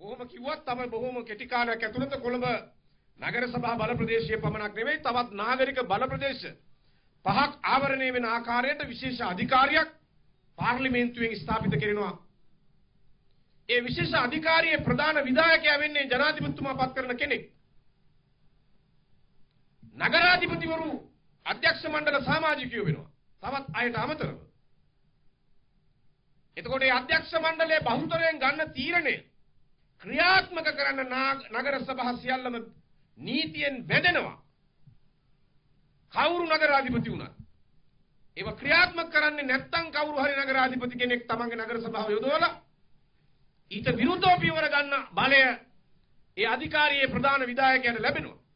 කොහොම කිව්වත් තමයි බොහොම කෙටි කාලයක් ඇතුළත කොළඹ නගර සභා බල ප්‍රදේශයේ පමණක් නෙවෙයි තවත් නාගරික බල ප්‍රදේශ 5ක් ආවරණය වෙන ආකාරයට විශේෂ අධිකාරියක් පාර්ලිමේන්තුවෙන් ස්ථාපිත කරනවා. ඒ විශේෂ අධිකාරියේ ප්‍රධාන විධායකයා වෙන්නේ ජනාධිපතිතුමා පත් කරන කෙනෙක්. නගරාධිපතිවරු අධ්‍යක්ෂ මණ්ඩල සමාජිකයෝ වෙනවා. තවත් අයට අමතරව. එතකොට මේ අධ්‍යක්ෂ මණ්ඩලයේ බහුතරයෙන් ගන්න තීරණය ක්‍රියාත්මක කරන්න නගර සභා සියල්ලම නීතියෙන් බැඳෙනවා. කවුරු නගරාධිපති වුණත් ඒව ක්‍රියාත්මක කරන්නේ නැත්නම් කවුරු හරි නගරාධිපති කෙනෙක් තමන්ගේ නගර සභාව යොදවලා ඊට විරුද්ධව පියවර ගන්න බලය ඒ අධිකාරියේ ප්‍රධාන විධායකයන්ට ලැබෙනවා.